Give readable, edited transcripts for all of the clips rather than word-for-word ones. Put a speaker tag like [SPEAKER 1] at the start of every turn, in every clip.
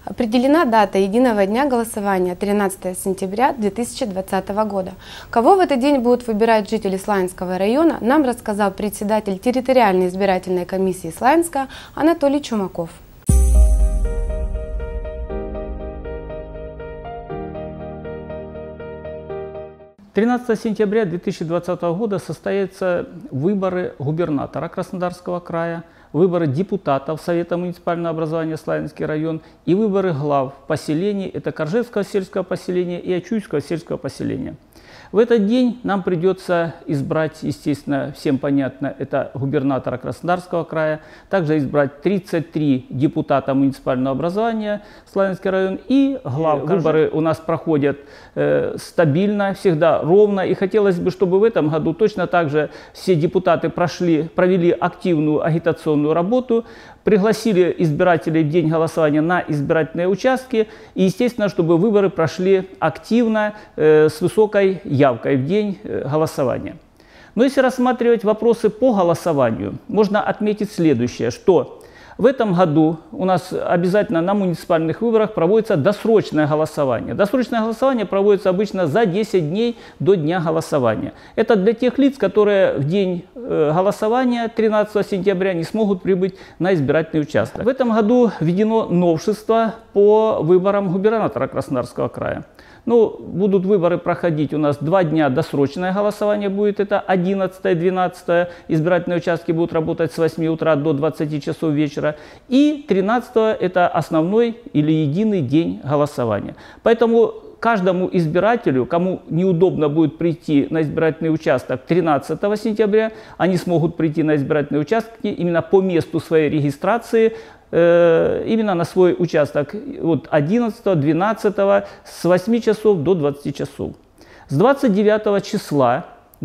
[SPEAKER 1] Определена дата единого дня голосования 13 сентября 2020 года. Кого в этот день будут выбирать жители Славянского района, нам рассказал председатель территориальной избирательной комиссии Славянска Анатолий Чумаков.
[SPEAKER 2] 13 сентября 2020 года состоятся выборы губернатора Краснодарского края, выборы депутатов Совета муниципального образования Славянский район и выборы глав поселений, это Коржевского сельского поселения и Ачуйского сельского поселения. В этот день нам придется избрать, естественно, всем понятно, это губернатора Краснодарского края, также избрать 33 депутата муниципального образования Славянский район и глав. Выборы у нас проходят стабильно, всегда ровно. И хотелось бы, чтобы в этом году точно так же все депутаты провели активную агитационную работу, пригласили избирателей в день голосования на избирательные участки. И, естественно, чтобы выборы прошли активно, с высокой явкой в день голосования. Но если рассматривать вопросы по голосованию, можно отметить следующее, что в этом году у нас обязательно на муниципальных выборах проводится досрочное голосование. Досрочное голосование проводится обычно за 10 дней до дня голосования. Это для тех лиц, которые в день голосования 13 сентября не смогут прибыть на избирательный участок. В этом году введено новшество по выборам губернатора Краснодарского края. Ну, будут выборы проходить у нас 2 дня, досрочное голосование будет, это 11 и 12, избирательные участки будут работать с 8 утра до 20 часов вечера, и 13 это основной или единый день голосования. Поэтому каждому избирателю, кому неудобно будет прийти на избирательный участок 13 сентября, они смогут прийти на избирательные участки именно по месту своей регистрации, именно на свой участок от 11, 12, с 8 часов до 20 часов. С 29 числа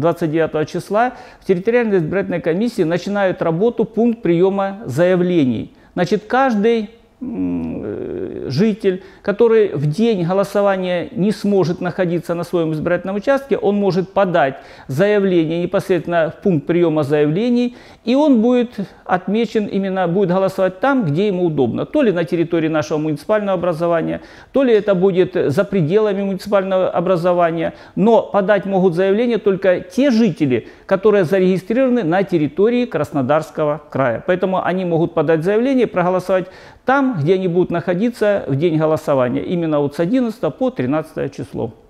[SPEAKER 2] в территориальной избирательной комиссии начинает работу пункт приема заявлений. Значит, каждый житель, который в день голосования не сможет находиться на своем избирательном участке, он может подать заявление непосредственно в пункт приема заявлений, и он будет отмечен, именно будет голосовать там, где ему удобно. То ли на территории нашего муниципального образования, то ли это будет за пределами муниципального образования. Но подать могут заявление только те жители, которые зарегистрированы на территории Краснодарского края. Поэтому они могут подать заявление и проголосовать там, где они будут находиться в день голосования, именно от с 11 по 13 число.